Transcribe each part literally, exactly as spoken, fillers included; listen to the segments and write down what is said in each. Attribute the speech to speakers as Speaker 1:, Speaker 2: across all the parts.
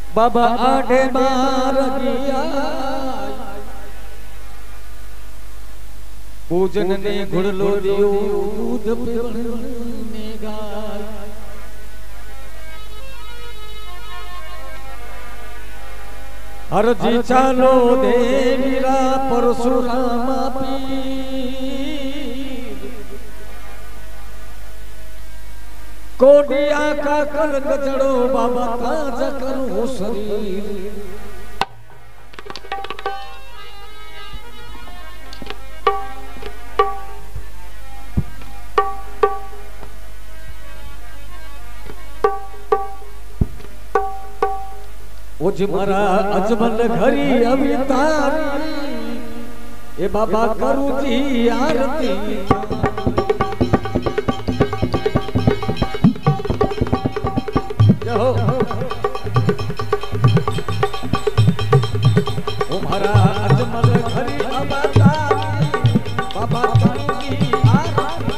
Speaker 1: बाबा आडे मार गया पूजन ने घुड़लो दियो दूध पीवने गाय हरजी चालो देवीरा परशुराम पीर कोडिया का कल गजड़ो बाबा ताजा करो शरीर उज मरा अजमल घरी अवतारी ए बाबा करू जी आरती जहो ओ मरा अजमल घरी अवतारी बाबा करू जी आरती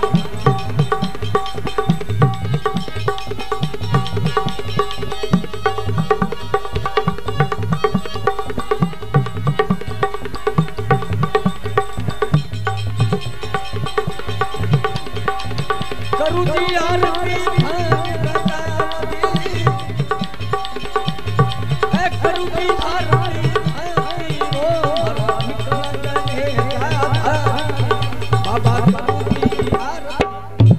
Speaker 1: करू जी आरती ए करू जी आरती ओ हरा निकल जाए बाबा करू जी आरती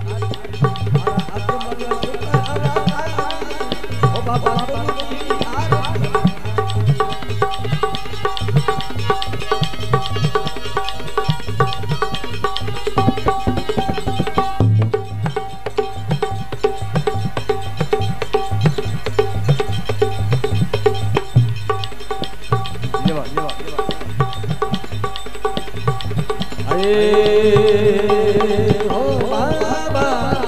Speaker 1: ओ बाबा करू जी आरती ओ बाबा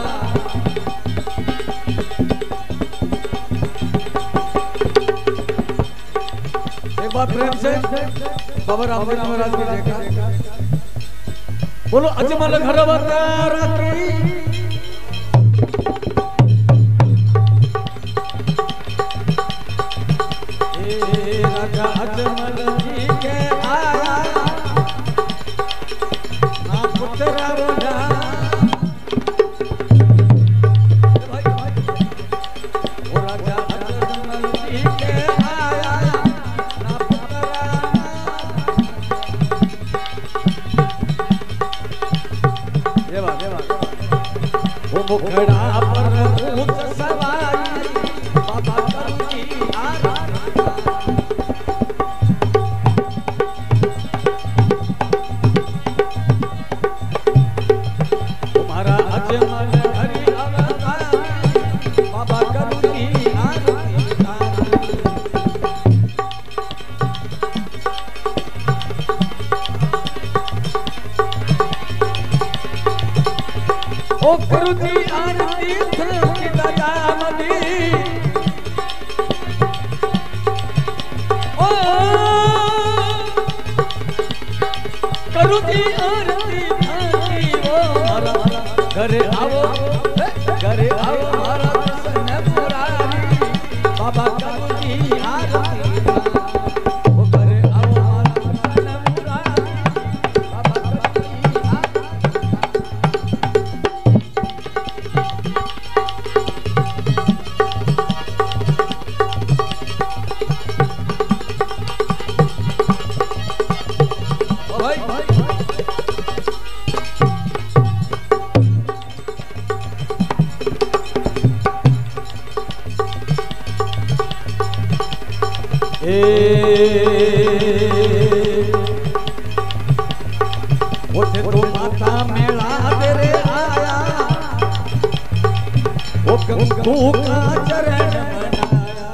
Speaker 1: एक बार प्रेम से बाबा रामदेव महाराज की जयकार बोलो अजमल घर अवतार की ए राजा अजमल जी के आया मुखड़ा पर ऊंच सवाई बाबा करू जी आरती तुम्हारा अजमल घरी अवतार बाबा करू जी आरती ओ करू जी आरती थकी दयामदी ओ करू जी आरती थकी ओ हरा घरे आओ घरे आओ हरा सन मुरारी बाबा करू जी आरती ओ घरे आओ हरा सन मुरारी बाबा करू जी उठे तो माता मेला तेरे आया ओ कंकु का चरण बनाया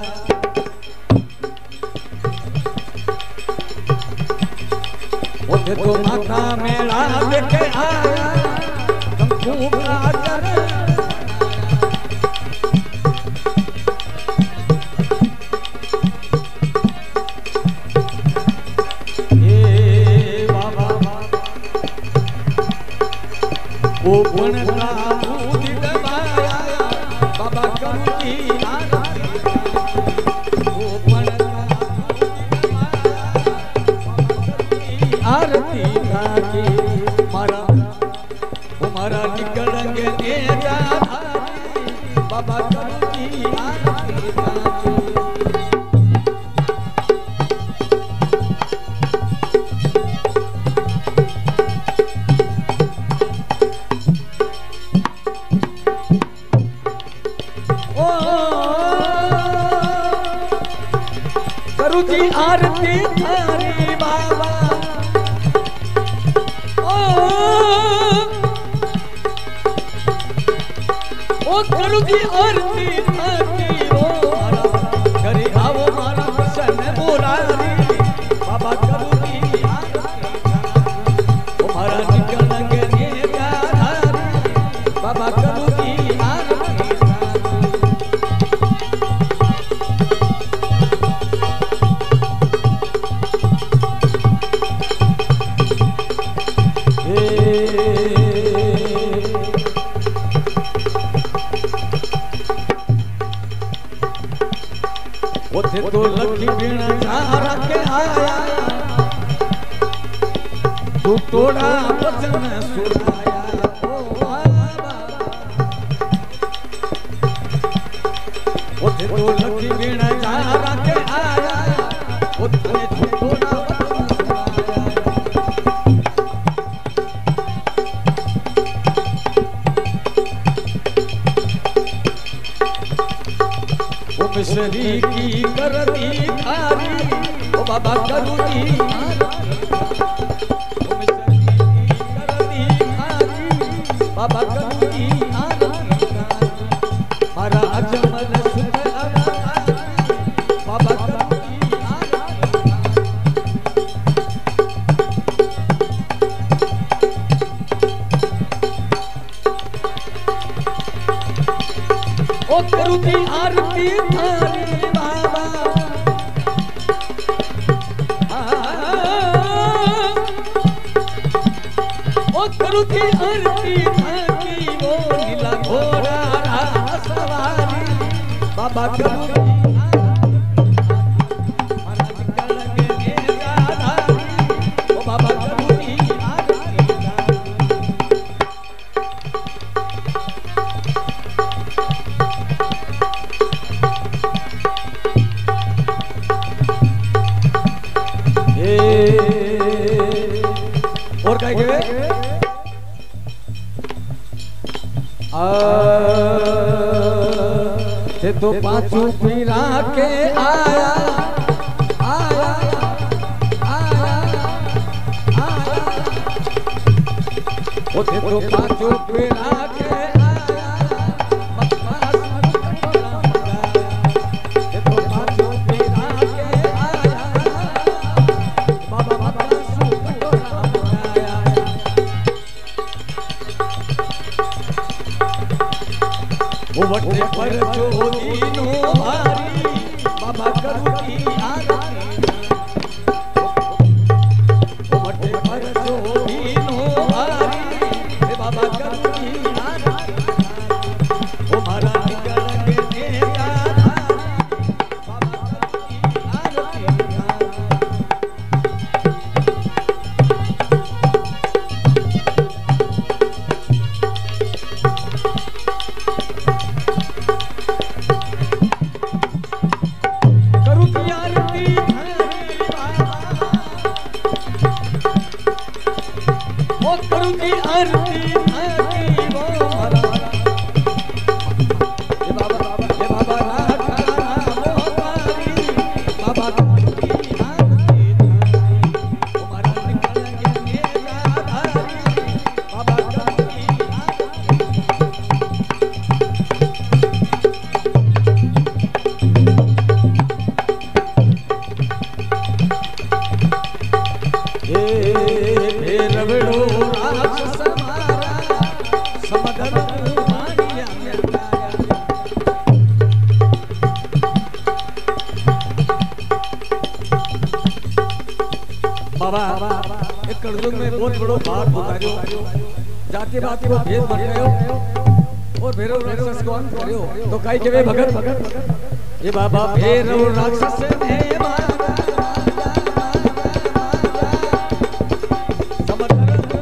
Speaker 1: उठे तो माता मेला देखे आया कंकु का चरण ओ बनता दूध दबाया बाबा करू जी आरती ओ बाबा करू की आरती गाती। करू जी आरती थारी बाबा ओ ओ करू जी आरती थारी ओ मारा करे आओ मारा प्रसन्न मुरारी बाबा करू जी आरती थारी ओ मारा निकल गए गाधारी बाबा करू जी आरती ओथे तो लखी बीना झारा के आया तू तोड़ा वचन सुनाया ओ बाबा। ओथे तो लखी बीना झारा के आया ओथे तू तोड़ा वचन सुनाया। ओ मिसरी की करती थारी ओ बाबा करू जी ओ मिसरी की करती थारी बाबा करू जी मारा अजमल सुख बाबा करू जी ओ करू जी आरती थारी बाबा ओ करू जी आरती थारी वो नीला घोड़ा सवारी बाबा करू जी मारा निकल गए गाधारी ओ बाबा करू जी और क्या कहे आ ते तो पांचों पीरा के आया आया आया आया ओ ते तो पांचों पीरा के आया बकवास कटोरा मंगाया ते तो पांचों पीरा के आया बाबा बकवास कटोरा मंगाया। वो वटे पर जो दीनो भारी बाबा करू की आरती वो वटे पर जो दीनो भारी बाबा करू की आरती वो मारा निकल गए गाधारी बाबा करू की आरती। करू की आरती थारी वो मारा ये बाबा ये बाबा राखा वो तारी बाबा करू की आरती थारी वो मारा निकल गए गाधारी बाबा करू की आरती। ए रवड़ो राक्षस मारा समदर मारिया बाबा एक कर्जुन में बहुत बड़ो बात उतारियो जाति बात को भेद बन गयो और भैरव राक्षस को अंत करियो तो काई के भगत ये बाबा भैरव राक्षस ने मारा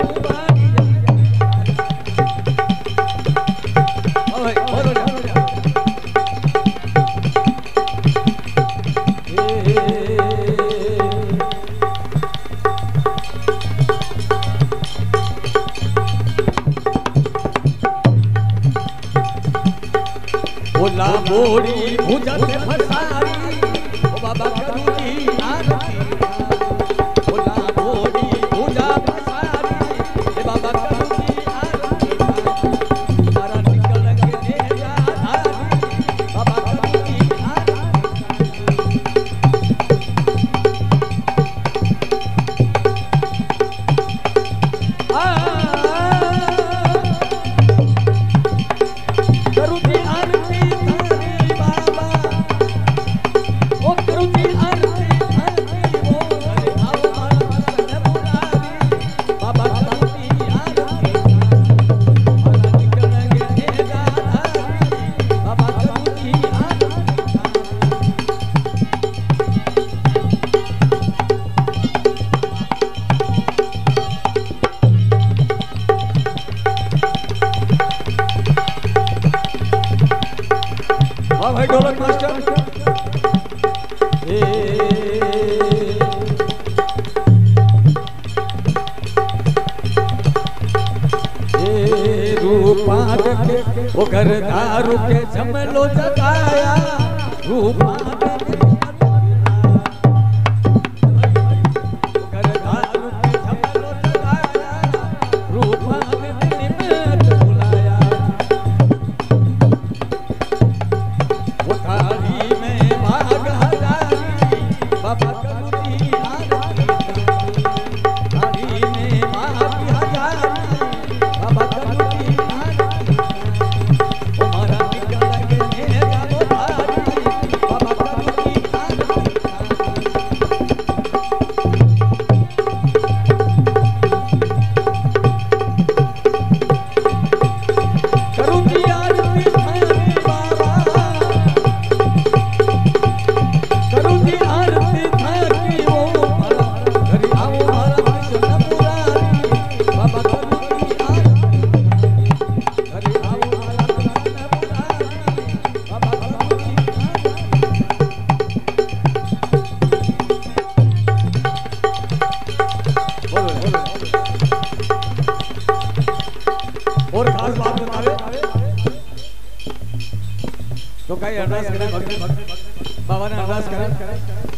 Speaker 1: समदर भोला बोरी भुजत फसारी ओ बाबा करू की आरती भोला बोरी भुजा फसारी ए बाबा करू की आरती हमारा निकल के नेजा धारी बाबा करू की भाई ढोलक मास्टर ए ए रूपा के वो घर दारू के जमलो जगाया रूपा और खास बात बतावे तो कई अरदास करे भक्त बाबा ने अरदास करे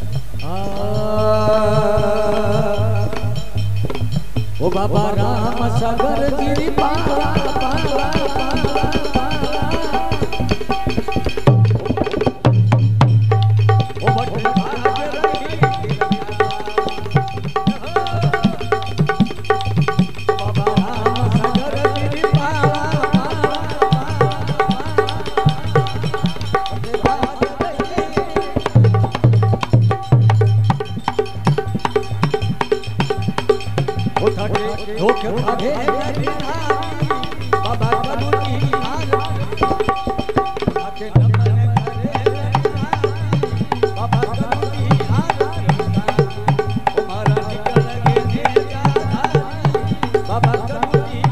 Speaker 1: ओ बाबा राम सागर गिरी पावा पावा ओ भक्त धोखे भागे बाबा करू की आरती नमन करे बाबा करू की आरती हमारा निकल के नेजा धारी बाबा करू की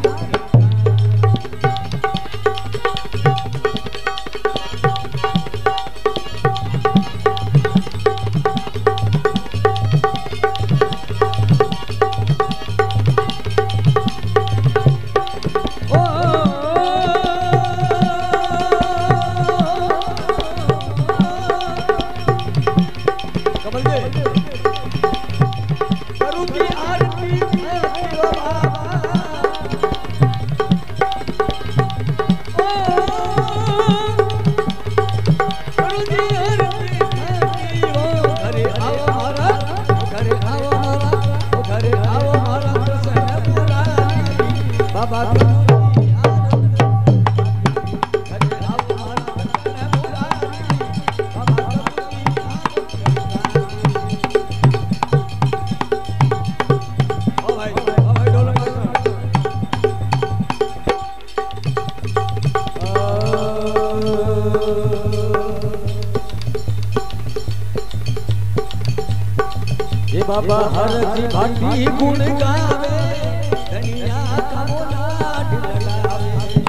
Speaker 1: बाबा हर जी भाटी गुण गावे दुनिया का लाड लगावे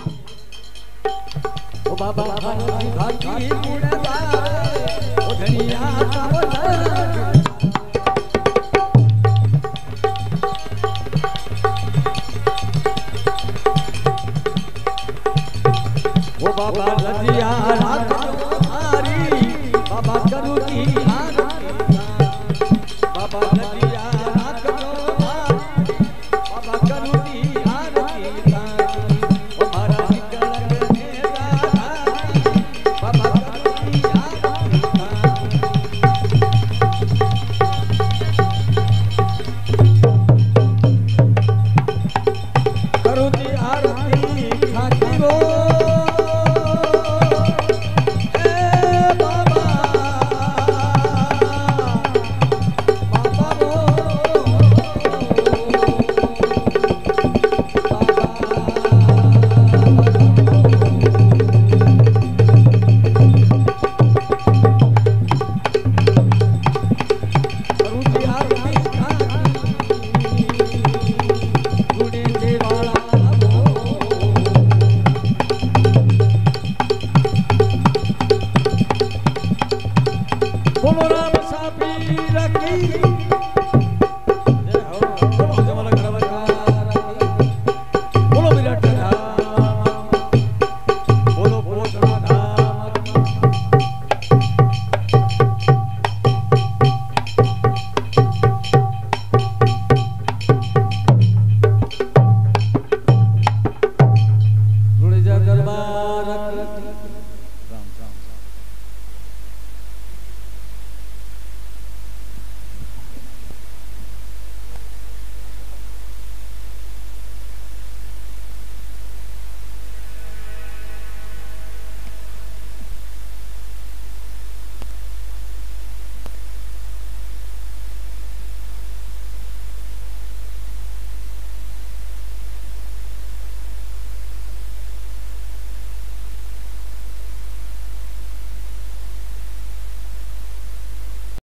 Speaker 1: ओ बाबा हर जी भाटी गुण गावे ओ दुनिया का लाड ओ बाबा रजिया राख